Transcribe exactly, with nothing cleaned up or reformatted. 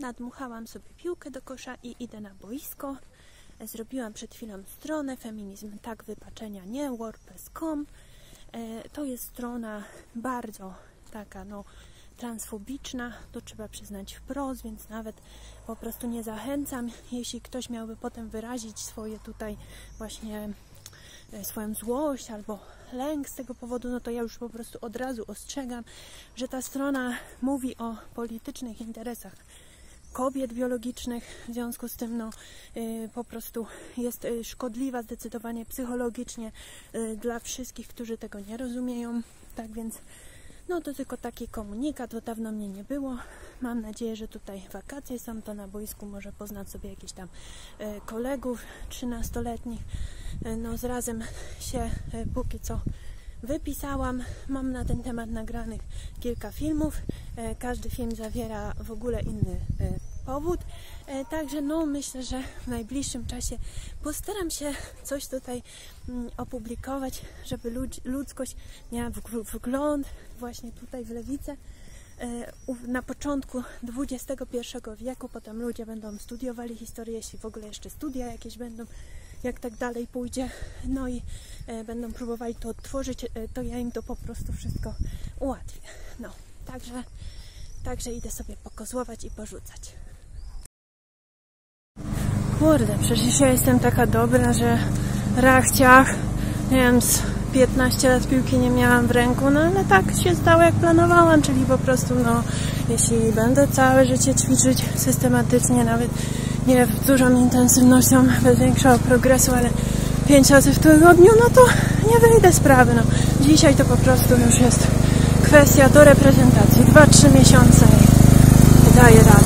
nadmuchałam sobie piłkę do kosza i idę na boisko. Zrobiłam przed chwilą stronę feminizm tak wypaczenia nie wordpress kropka com. To jest strona bardzo taka no transfobiczna, to trzeba przyznać wprost, więc nawet po prostu nie zachęcam. Jeśli ktoś miałby potem wyrazić swoje tutaj właśnie swoją złość albo lęk z tego powodu, no to ja już po prostu od razu ostrzegam, że ta strona mówi o politycznych interesach kobiet biologicznych, w związku z tym no yy, po prostu jest yy, szkodliwa zdecydowanie psychologicznie yy, dla wszystkich, którzy tego nie rozumieją. Tak więc no to tylko taki komunikat, bo dawno mnie nie było. Mam nadzieję, że tutaj wakacje są, to na boisku może poznać sobie jakichś tam yy, kolegów trzynastoletnich. Yy, no z razem się yy, póki co wypisałam. Mam na ten temat nagranych kilka filmów. E, każdy film zawiera w ogóle inny e, powód. E, także no myślę, że w najbliższym czasie postaram się coś tutaj mm, opublikować, żeby ludź, ludzkość miała w, w, wgląd właśnie tutaj w lewicę. E, na początku dwudziestego pierwszego wieku, potem ludzie będą studiowali historię, jeśli w ogóle jeszcze studia jakieś będą, jak tak dalej pójdzie, no i e, będą próbowali to odtworzyć, e, to ja im to po prostu wszystko ułatwię. No, także, także idę sobie pokozłować i porzucać. Kurde, przecież ja jestem taka dobra, że rach ciach, nie wiem, z piętnaście lat piłki nie miałam w ręku, no ale tak się stało jak planowałam, czyli po prostu no, jeśli będę całe życie ćwiczyć systematycznie, nawet nie z dużą intensywnością, bez większego progresu, ale pięć razy w tygodniu, no to nie wyjdę sprawy. No. Dzisiaj to po prostu już jest kwestia do reprezentacji. dwa trzy miesiące i daję radę.